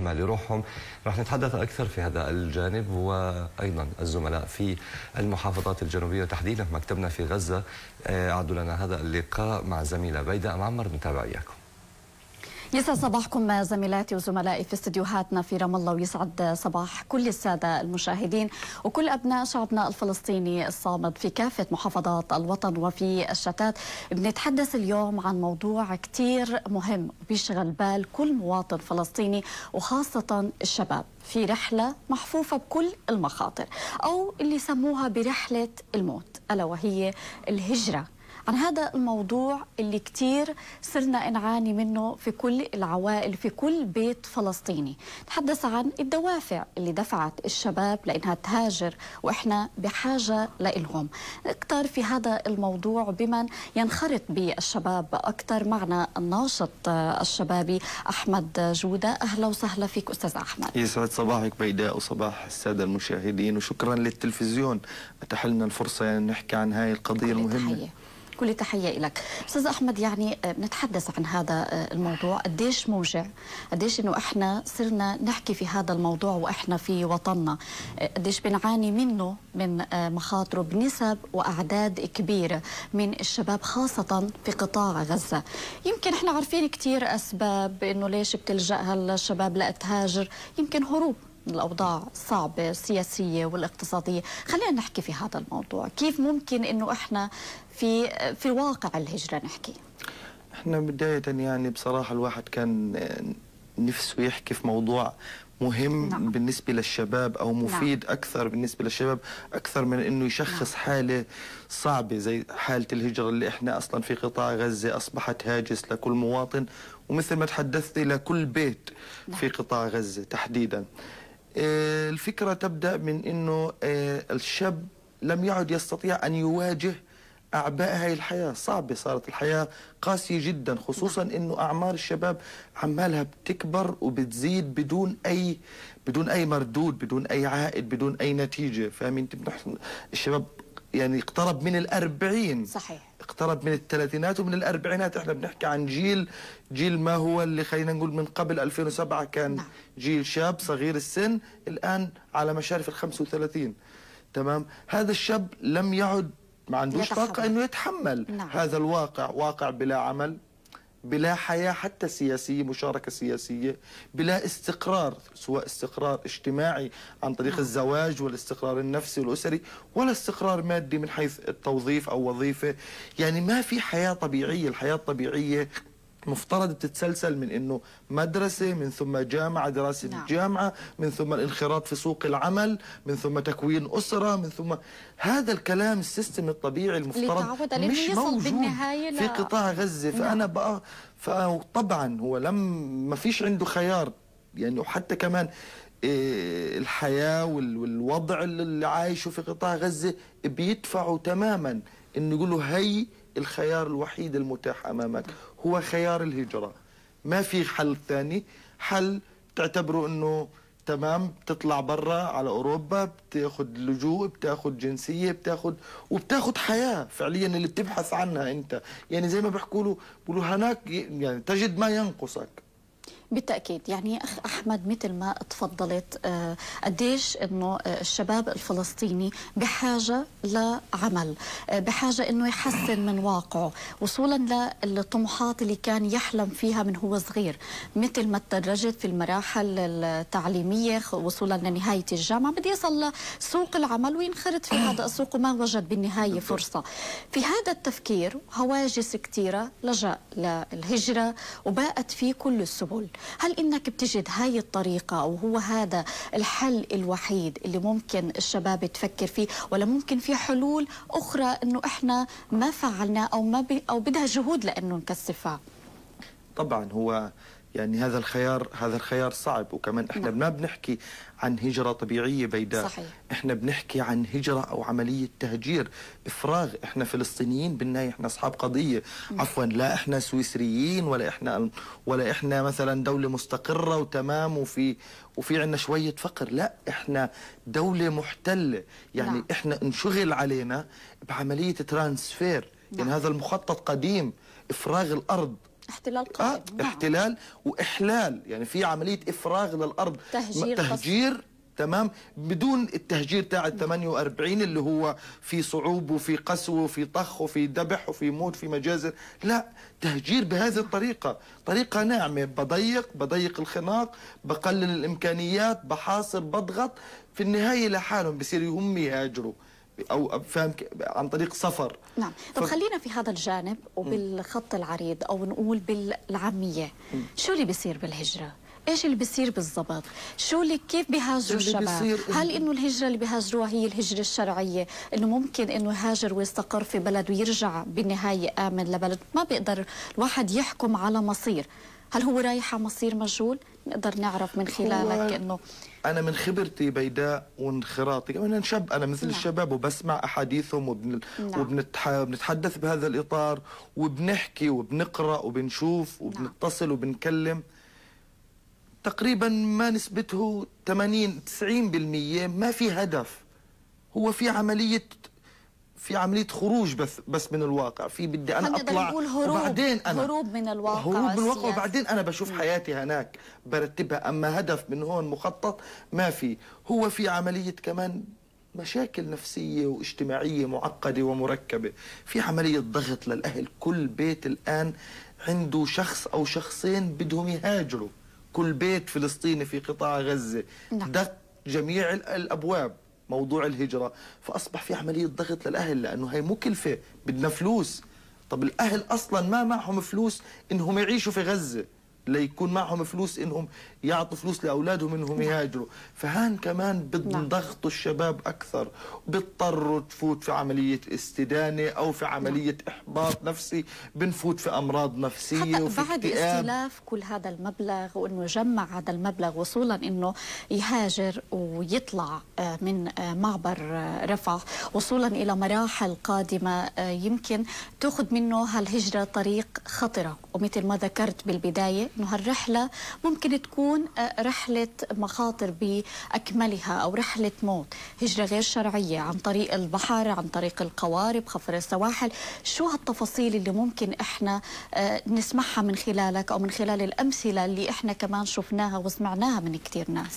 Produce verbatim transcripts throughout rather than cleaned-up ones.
رحمة لروحهم. رح نتحدث أكثر في هذا الجانب، وأيضا الزملاء في المحافظات الجنوبية وتحديدا مكتبنا في غزة أعدوا لنا هذا اللقاء مع زميلة بيداء معمر. نتابع إياكم. يسعد صباحكم زميلاتي وزملائي في استديوهاتنا في رام الله، ويسعد صباح كل السادة المشاهدين وكل أبناء شعبنا الفلسطيني الصامد في كافة محافظات الوطن وفي الشتات. بنتحدث اليوم عن موضوع كتير مهم بيشغل بال كل مواطن فلسطيني وخاصة الشباب في رحلة محفوفة بكل المخاطر أو اللي سموها برحلة الموت، ألا وهي الهجرة. عن هذا الموضوع اللي كتير صرنا نعاني منه في كل العوائل في كل بيت فلسطيني. نتحدث عن الدوافع اللي دفعت الشباب لأنها تهاجر وإحنا بحاجة لإلهم. أكثر في هذا الموضوع بمن ينخرط بالشباب أكثر معنا الناشط الشبابي أحمد جودة. أهلا وسهلا فيك أستاذ أحمد. يسعد صباحك بيداء وصباح السادة المشاهدين، وشكرا للتلفزيون أتاح لنا الفرصة يعني نحكي عن هاي القضية المهمة. تحية. كل تحية لك أستاذ أحمد. يعني بنتحدث عن هذا الموضوع، قديش موجع، قديش إنه إحنا صرنا نحكي في هذا الموضوع وإحنا في وطننا، قديش بنعاني منه من مخاطره بنسب وأعداد كبيرة من الشباب خاصة في قطاع غزة. يمكن إحنا عارفين كتير أسباب إنه ليش بتلجأ الشباب لتهاجر، يمكن هروب الأوضاع صعبة السياسية والاقتصادية. خلينا نحكي في هذا الموضوع، كيف ممكن إنه إحنا في في واقع الهجرة نحكي؟ احنا بداية يعني بصراحة الواحد كان نفسه يحكي في موضوع مهم نعم. بالنسبة للشباب أو مفيد نعم. أكثر بالنسبة للشباب، أكثر من إنه يشخص نعم. حالة صعبة زي حالة الهجرة اللي احنا أصلا في قطاع غزة أصبحت هاجس لكل مواطن، ومثل ما تحدثت لكل بيت نعم. في قطاع غزة تحديدا. الفكرة تبدأ من إنه الشاب لم يعد يستطيع أن يواجه أعباء هاي الحياة. صعبة صارت الحياة قاسية جدا، خصوصا إنه أعمار الشباب عمالها بتكبر وبتزيد بدون أي بدون أي مردود، بدون أي عائد، بدون أي نتيجة. فاهمين؟ الشباب يعني اقترب من الأربعين، صحيح، اقترب من الثلاثينات ومن الأربعينات. احنا بنحكي عن جيل جيل ما هو اللي خلينا نقول من قبل ألفين وسبعة كان نعم. جيل شاب صغير السن، الآن على مشارف ال خمسة وثلاثين. تمام؟ هذا الشاب لم يعد ما عندوش طاقة انه يتحمل نعم. هذا الواقع، واقع بلا عمل، بلا حياة حتى سياسية، مشاركة سياسية، بلا استقرار، سواء استقرار اجتماعي عن طريق نعم. الزواج والاستقرار النفسي والأسري، ولا استقرار مادي من حيث التوظيف أو وظيفة. يعني ما في حياة طبيعية. الحياة الطبيعية مفترض تتسلسل من انه مدرسه، من ثم جامعه، دراسه نعم. الجامعه، من ثم الانخراط في سوق العمل، من ثم تكوين اسره، من ثم هذا الكلام السيستم الطبيعي المفترض مش موجود في قطاع غزه. نعم. فانا بقى فطبعا هو لم ما فيش عنده خيار يعني، وحتى كمان إيه الحياه والوضع اللي عايشه في قطاع غزه بيدفعوا تماما انه يقولوا هي الخيار الوحيد المتاح أمامك هو خيار الهجرة. ما في حل ثاني. حل تعتبره أنه تمام بتطلع برا على أوروبا، بتاخد لجوء، بتاخد جنسية، بتاخد وبتاخد حياة فعليا اللي بتبحث عنها أنت. يعني زي ما بيحكوا له بيقولوا هناك يعني تجد ما ينقصك. بالتأكيد. يعني أخ أحمد مثل ما تفضلت آه قديش أنه آه الشباب الفلسطيني بحاجة لعمل، آه بحاجة أنه يحسن من واقعه وصولا للطموحات اللي كان يحلم فيها من هو صغير، مثل ما تدرجت في المراحل التعليمية وصولا لنهاية الجامعة بده يصل لسوق العمل وينخرط في هذا السوق وما وجد بالنهاية فرصة. في هذا التفكير هواجس كثيرة لجأ للهجرة وباءت فيه كل السبل. هل إنك بتجد هاي الطريقة أو هو هذا الحل الوحيد اللي ممكن الشباب تفكر فيه، ولا ممكن في حلول أخرى إنه إحنا ما فعلنا أو ما بي أو بدها جهود لأنه نكثفها؟ طبعا هو يعني هذا الخيار هذا الخيار صعب، وكمان احنا نعم. ما بنحكي عن هجرة طبيعية بيداء. صحيح. احنا بنحكي عن هجرة او عملية تهجير، افراغ. احنا فلسطينيين بالنهاية، احنا اصحاب قضية. نعم. عفوا، لا احنا سويسريين ولا احنا ولا احنا مثلا دولة مستقرة وتمام وفي وفي عندنا شوية فقر. لا، احنا دولة محتلة. يعني نعم. احنا انشغل علينا بعملية ترانسفير. نعم. يعني هذا المخطط قديم، افراغ الارض احتلال قائم. آه نعم. احتلال وإحلال، يعني في عملية إفراغ للأرض، تهجير تهجير تمام، بدون التهجير تاع ال ثمانية وأربعين اللي هو في صعوب وفي قسوة وفي طخ وفي ذبح وفي موت في مجازر، لا، تهجير بهذه الطريقة، طريقة ناعمة، بضيق بضيق الخناق، بقلل الإمكانيات، بحاصر، بضغط، في النهاية لحالهم بصير هم يهاجروا او فاهم عن طريق سفر. نعم. طب ف... خلينا في هذا الجانب وبالخط العريض او نقول بالعاميه، م. شو اللي بيصير بالهجره؟ ايش اللي بيصير بالضبط؟ شو اللي كيف بيهاجروا الشباب؟ هل انه الهجره اللي بيهاجروها هي الهجره الشرعيه، انه ممكن انه يهاجر ويستقر في بلد ويرجع بالنهايه امن لبلد؟ ما بيقدر الواحد يحكم على مصير، هل هو رايح على مصير مجهول؟ نقدر نعرف من خلالك انه أنا من خبرتي بيداء وانخراطي، أنا شاب، أنا مثل نعم. الشباب، وبسمع أحاديثهم وبن... نعم. وبنتحدث بهذا الإطار، وبنحكي وبنقرأ وبنشوف وبنتصل نعم. وبنكلم. تقريبا ما نسبته ثمانين تسعين بالمئة ما في هدف، هو في عملية في عملية خروج بس بس من الواقع، في بدي أنا أطلع هروب وبعدين أنا هروب من الواقع هروب من الواقع وبعدين أنا بشوف حياتي هناك برتبها، أما هدف من هون مخطط ما في. هو في عملية كمان مشاكل نفسية واجتماعية معقدة ومركبة، في عملية ضغط للأهل، كل بيت الآن عنده شخص أو شخصين بدهم يهاجروا، كل بيت فلسطيني في قطاع غزة دق جميع الأبواب موضوع الهجرة، فأصبح في عملية ضغط للأهل لأنه هي مكلفة، بدنا فلوس. طب الأهل أصلا ما معهم فلوس إنهم يعيشوا في غزة، ليكون معهم فلوس إنهم يعطوا فلوس لأولادهم إنهم يهاجروا، فهان كمان بدهم ضغطوا الشباب أكثر، وبيضطروا تفوت في عملية استدانة أو في عملية إحباط نفسي، بنفوت في أمراض نفسية حتى وفي بعد اكتئاب. استلاف كل هذا المبلغ وإنه يجمع هذا المبلغ وصولا إنه يهاجر ويطلع من معبر رفح وصولا إلى مراحل قادمة يمكن تأخذ منه هالهجرة طريق خطرة، ومثل ما ذكرت بالبداية إنه هالرحلة ممكن تكون رحلة مخاطر بأكملها أو رحلة موت، هجرة غير شرعية عن طريق البحر، عن طريق القوارب، خفر السواحل. شو هالتفاصيل اللي ممكن إحنا نسمعها من خلالك أو من خلال الأمثلة اللي إحنا كمان شفناها وسمعناها من كتير ناس؟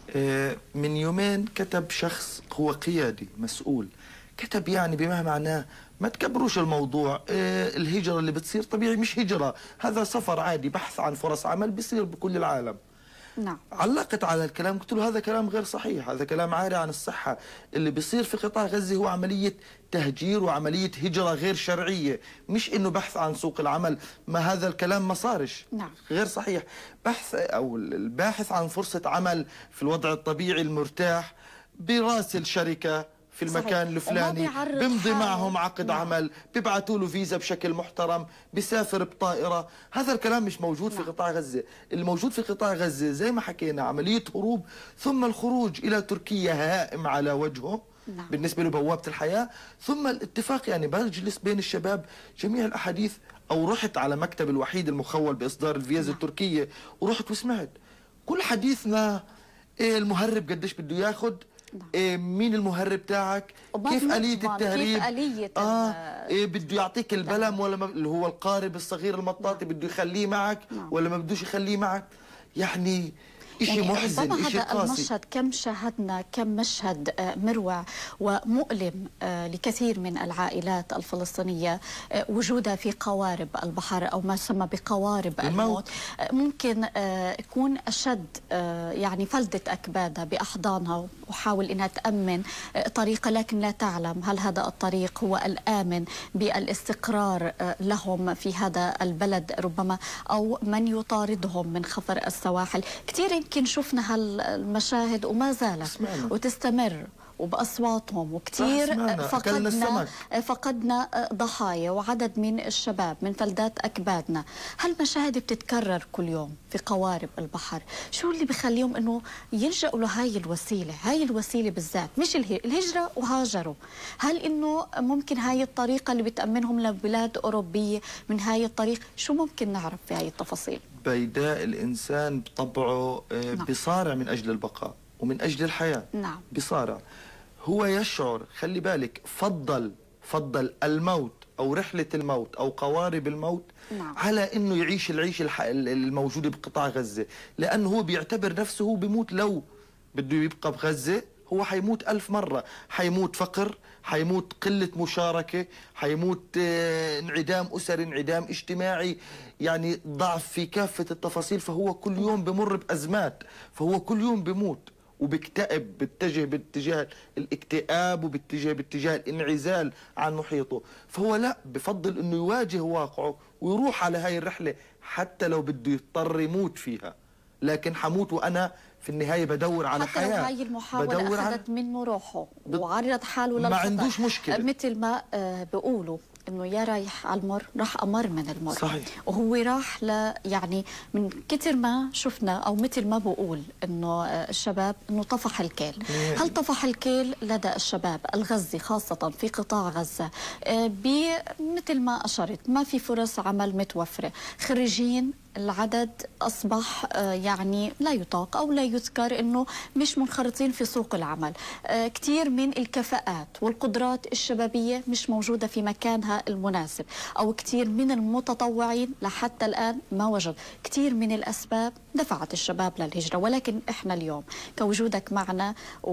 من يومين كتب شخص هو قيادي مسؤول، كتب يعني بما معناه ما تكبروش الموضوع، إيه الهجرة اللي بتصير طبيعي، مش هجرة، هذا سفر عادي، بحث عن فرص عمل بيصير بكل العالم. نعم. علقت على الكلام، قلت له هذا كلام غير صحيح، هذا كلام عاري عن الصحة. اللي بيصير في قطاع غزة هو عملية تهجير وعملية هجرة غير شرعية، مش إنه بحث عن سوق العمل، ما هذا الكلام ما صارش. نعم. غير صحيح. بحث أو الباحث عن فرصة عمل في الوضع الطبيعي المرتاح براسل شركة في المكان الفلاني، بيمضي معهم عقد نعم. عمل، بيبعتوا له فيزا بشكل محترم، بيسافر بطائرة. هذا الكلام مش موجود نعم. في قطاع غزة. الموجود في قطاع غزة زي ما حكينا عملية هروب، ثم الخروج إلى تركيا هائم على وجهه نعم. بالنسبة لبوابة الحياة، ثم الاتفاق، يعني بجلس بين الشباب جميع الأحاديث، أو رحت على مكتب الوحيد المخول بإصدار الفيزا نعم. التركية ورحت وسمعت كل حديثنا، إيه المهرب قديش بده ياخذ، إيه مين المهرب تاعك، كيف آلية التهريب، كيف آلية آه إيه بده يعطيك البلم ولا ما، اللي هو القارب الصغير المطاطي بده يخليه معك ولا ما بدوش يخليه معك، يعني إشي يعني محزن، إشي هذا قاسي. المشهد كم شاهدنا، كم مشهد مروع ومؤلم لكثير من العائلات الفلسطينية وجودها في قوارب البحر أو ما يسمى بقوارب الموت. ممكن يكون أشد يعني فلتة أكبادها بأحضانها وحاول أنها تأمن طريقة، لكن لا تعلم هل هذا الطريق هو الآمن بالاستقرار لهم في هذا البلد ربما، أو من يطاردهم من خفر السواحل. كثير يمكن شفنا هالمشاهد وما زالت وتستمر وبأصواتهم، وكثير فقدنا فقدنا ضحايا وعدد من الشباب من فلدات أكبادنا. هالمشاهد بتتكرر كل يوم في قوارب البحر. شو اللي بخليهم إنه يلجأوا لهاي الوسيلة، هاي الوسيلة بالذات، مش الهجرة وهاجروا؟ هل إنه ممكن هاي الطريقة اللي بتأمنهم لبلاد أوروبية من هاي الطريق؟ شو ممكن نعرف في هاي التفاصيل؟ بيداء الإنسان بطبعه نعم. بصارع من أجل البقاء ومن أجل الحياة. نعم. بصارع، هو يشعر، خلي بالك، فضل فضل الموت أو رحلة الموت أو قوارب الموت نعم. على أنه يعيش العيش الموجودة بقطاع غزة، لأنه هو بيعتبر نفسه هو بيموت لو بده يبقى بغزة، هو حيموت ألف مرة، حيموت فقر، حيموت قلة مشاركة، حيموت انعدام أسري، انعدام اجتماعي، يعني ضعف في كافة التفاصيل. فهو كل يوم بمر بأزمات، فهو كل يوم بموت وبيكتئب، بيتجه باتجاه الاكتئاب وباتجاه باتجاه الانعزال عن محيطه. فهو لا، بفضل انه يواجه واقعه ويروح على هاي الرحلة حتى لو بده يضطر يموت فيها، لكن حموت وأنا في النهاية بدور على حتى حياة. حتى لو هاي المحاولة أخذت منه روحه وعرض حاله للخطر، ما عندوش مشكلة. مثل ما بيقولوا انه يا رايح على المر راح امر من المر. صحيح. وهو راح ل يعني من كثر ما شفنا، او مثل ما بقول انه الشباب انه طفح الكيل. هل طفح الكيل لدى الشباب الغزي خاصه في قطاع غزه؟ مثل ما اشرت، ما في فرص عمل متوفره، خريجين العدد أصبح يعني لا يطاق أو لا يذكر، أنه مش منخرطين في سوق العمل. كثير من الكفاءات والقدرات الشبابية مش موجودة في مكانها المناسب، أو كثير من المتطوعين لحتى الآن ما وجد. كثير من الأسباب دفعت الشباب للهجرة، ولكن إحنا اليوم كوجودك معنا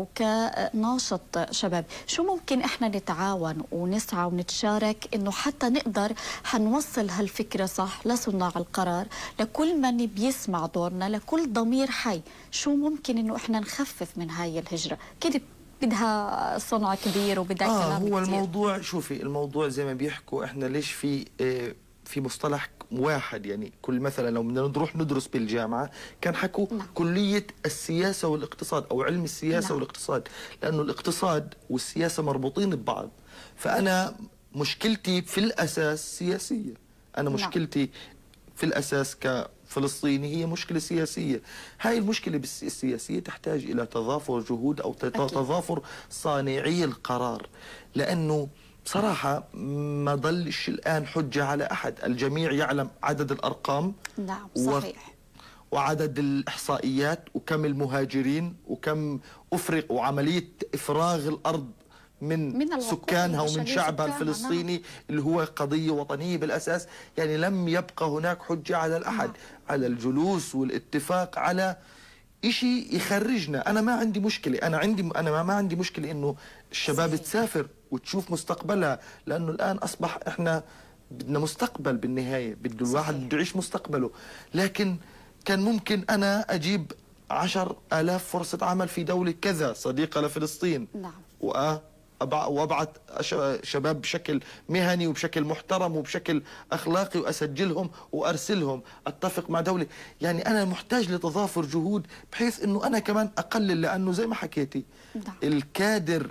وكناشط شباب، شو ممكن إحنا نتعاون ونسعى ونتشارك إنه حتى نقدر حنوصل هالفكرة صح لصناع القرار، لكل من بيسمع دورنا، لكل ضمير حي؟ شو ممكن انه احنا نخفف من هاي الهجرة؟ كده بدها صنع كبير وبدها آه كلام هو كتير. الموضوع، شوفي الموضوع زي ما بيحكوا احنا ليش في اه في مصطلح واحد، يعني كل مثلا لو بدنا نروح ندرس بالجامعة كان حكوا نعم. كلية السياسة والاقتصاد أو علم السياسة نعم. والاقتصاد، لأنه الاقتصاد والسياسة مربوطين ببعض. فأنا مشكلتي في الأساس سياسية، أنا مشكلتي نعم. في الأساس كفلسطيني هي مشكلة سياسية. هاي المشكلة السياسية تحتاج إلى تضافر جهود أو تضافر صانعي القرار، لأنه بصراحة ما ضلش الآن حجة على أحد. الجميع يعلم عدد الأرقام نعم صحيح و... وعدد الإحصائيات وكم المهاجرين وكم أفرق، وعملية إفراغ الأرض من, من سكانها ومن شعبها الفلسطيني نعم. اللي هو قضية وطنية بالأساس. يعني لم يبقى هناك حجة على الأحد نعم. على الجلوس والاتفاق على إشي يخرجنا. أنا ما عندي مشكلة، أنا عندي أنا ما عندي مشكلة إنه الشباب صحيح. تسافر وتشوف مستقبلها، لأنه الآن أصبح إحنا بدنا مستقبل بالنهاية، بده الواحد بده يعيش مستقبله. لكن كان ممكن أنا أجيب عشر آلاف فرصة عمل في دولة كذا صديقة لفلسطين نعم. وأ وابعث شباب بشكل مهني وبشكل محترم وبشكل اخلاقي واسجلهم وارسلهم، اتفق مع دوله. يعني انا محتاج لتضافر جهود بحيث انه انا كمان اقلل، لانه زي ما حكيتي الكادر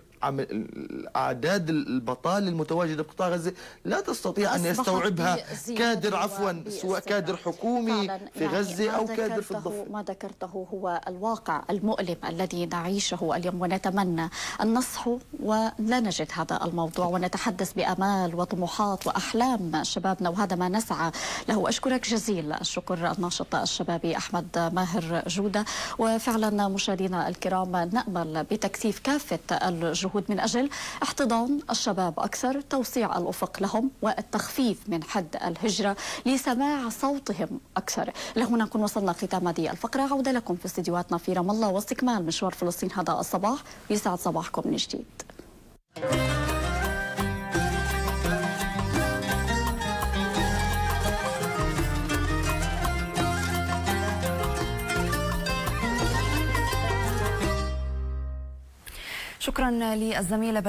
اعداد البطاله المتواجده بقطاع غزه لا تستطيع ان يستوعبها كادر عفوا سواء كادر حكومي في يعني غزه او كادر في الضفه. ما ذكرته هو الواقع المؤلم الذي نعيشه اليوم، ونتمنى ان نصحو ولا نجد هذا الموضوع ونتحدث بامال وطموحات واحلام شبابنا، وهذا ما نسعى له. اشكرك جزيل الشكر الناشط الشبابي احمد ماهر جوده. وفعلا مشاهدينا الكرام نامل بتكثيف كافه الجهود من أجل احتضان الشباب أكثر، توسيع الأفق لهم والتخفيف من حد الهجرة لسماع صوتهم أكثر. لهنا نكون وصلنا ختام هذه الفقرة. عودة لكم في استديوهاتنا في رام الله واستكمال مشوار فلسطين هذا الصباح. يسعد صباحكم من جديد. شكرا للزميلة